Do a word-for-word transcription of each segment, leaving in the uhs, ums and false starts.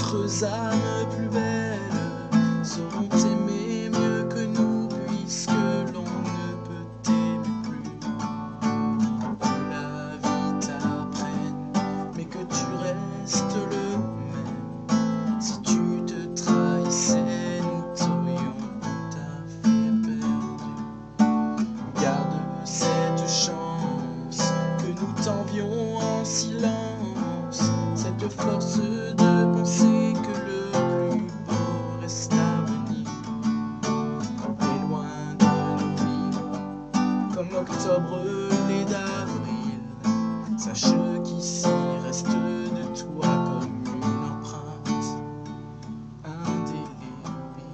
D'autres âmes plus belles sauront t'aimer mieux que nous, puisque l'on ne peut t'aimer plus. Que la vie t'apprenne, mais que tu restes le même. Si tu te trahissais, nous t'aurions tout à fait perdu. Garde cette chance que nous t'envions en silence, cette force de penser que le plus beau reste à venir. Et loin de nos vies, comme octobre l'est d'avril, sache qu'ici reste de toi comme une empreinte indélébile.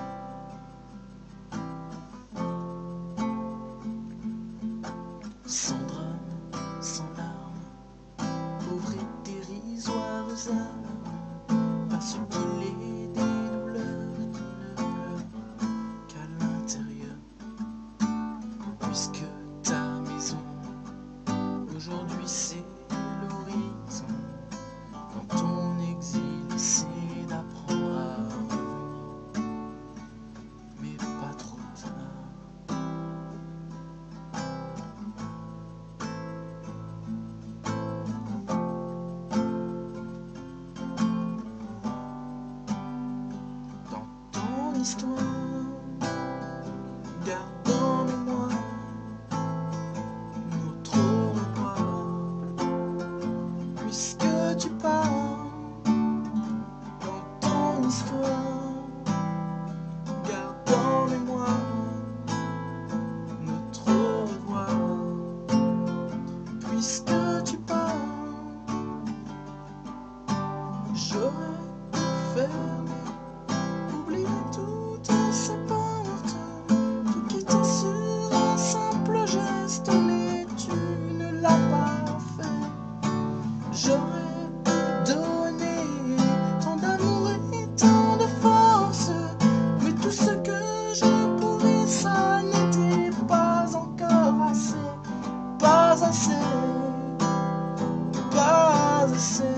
Sans drame, sans larmes, pauvre et dérisoire âme, parce qu'il est des douleurs qui ne pleurent qu'à l'intérieur. Puisque ta maison aujourd'hui c'est l'horizon, dans ton exil c'est d'apprendre à revenir, mais pas trop tard. Histoire, garde en mémoire notre au revoir, puisque tu pars. Dans ton histoire, garde en mémoire notre au revoir, puisque tu pars. J'aurais pu fermer, oublier toutes ces portes, tout quitter sur un simple geste, mais tu ne l'as pas fait. J'aurais pu donner tant d'amour et tant de force, mais tout ce que je pouvais, ça n'était pas encore assez, pas assez, pas assez.